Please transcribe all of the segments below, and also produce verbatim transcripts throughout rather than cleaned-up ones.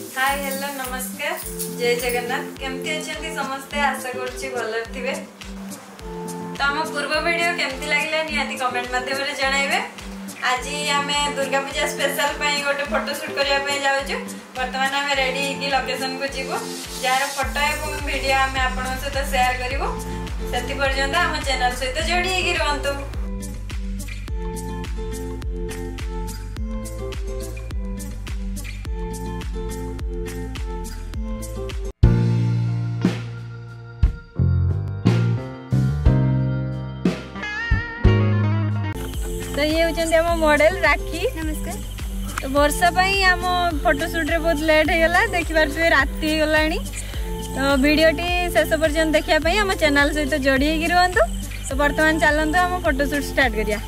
Hi hello नमस्कार जय जगन्नाथ केमती अच्छे समस्ते आशा करुच्ची भल थे। तो आम पूर्व वीडियो केमती लगे निहाती कमेंट माध्यम जनइबे। आज आम दुर्गा पूजा स्पेशल गोटे फोटोशूट करने जाऊँ। बर्तमान आम रेडी होगी लोकेशन को जीवु जार फोटो और वीडियो आम आप सहित शेयर करूँ। से पर्यंत आम चैनल सहित जोड़ी रुहतु। तो ये होचंदी आम मॉडल राखी। नमस्कार। तो वर्षा पाई आम फोटोशूट रे बहुत लेट हो गला देखि पारछे राती हो गलानी। तो वीडियोटी शेष पर्यंत देखिया पई आम चैनल सहित जोड़ी हेगी रहंतु। तो वर्तमान चलंतु आम फोटोशूट स्टार्ट करिया।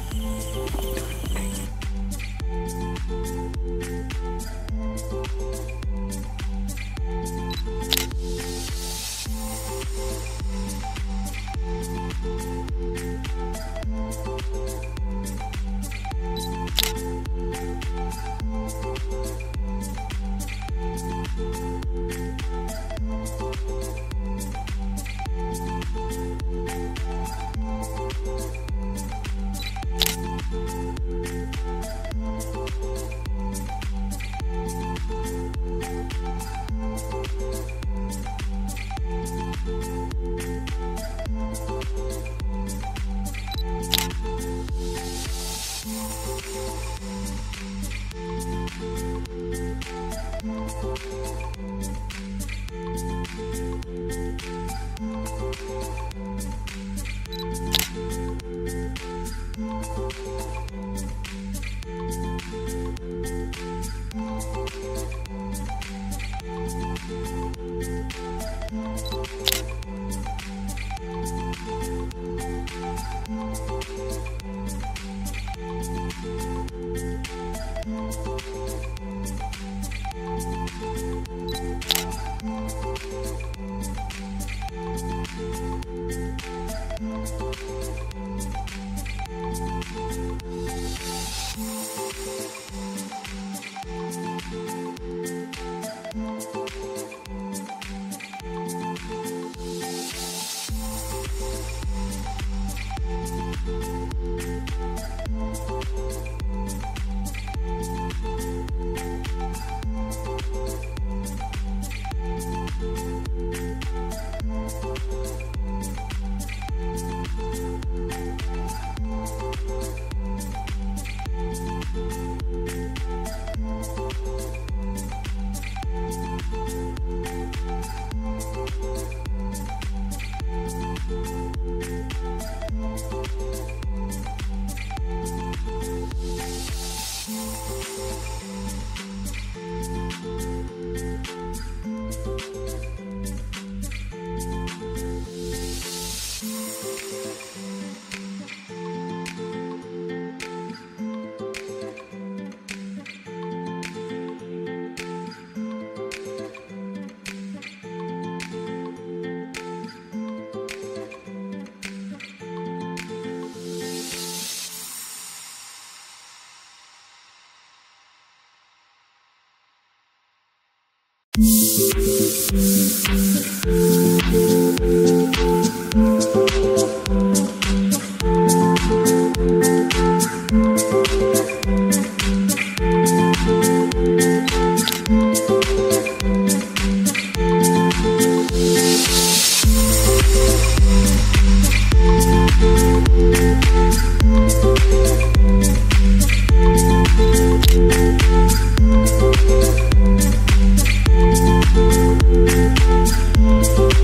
You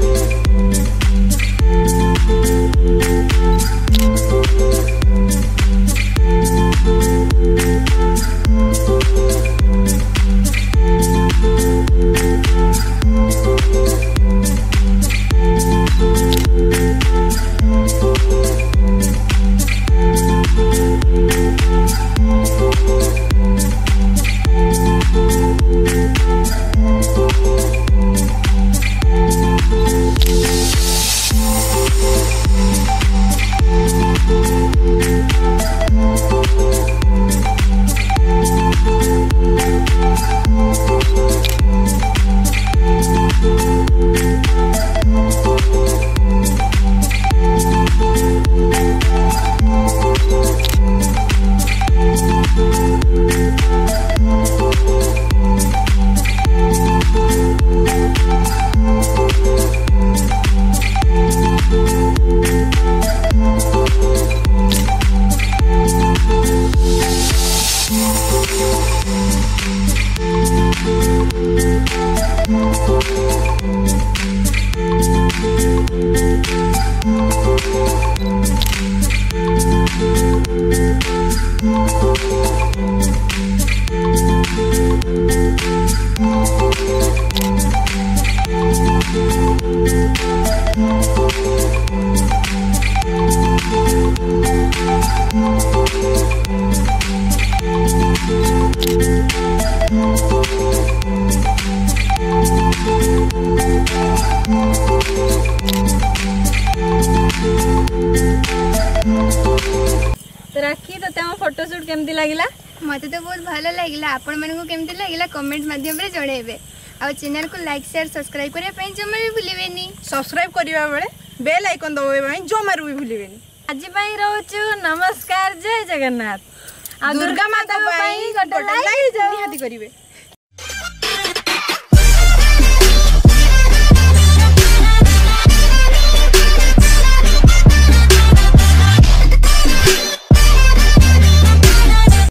राखी तो फोटोशूट केमती लगिला? मत तो बहुत भल लगे। आपण मानक केमती लगिला कमेंट माध्यम रे जणेबे। आ चैनल को लाइक शेयर सब्सक्राइब करिया पई जमा भी भूलिबेनी। सब्सक्राइब करिया बेले बेल आइकन दबावे पई जमा भी भूलिबेनी। आज पई रहउछु नमस्कार जय जगन्नाथ। आ दुर्गा माता पई गोटे लाइक निहाती करिवे।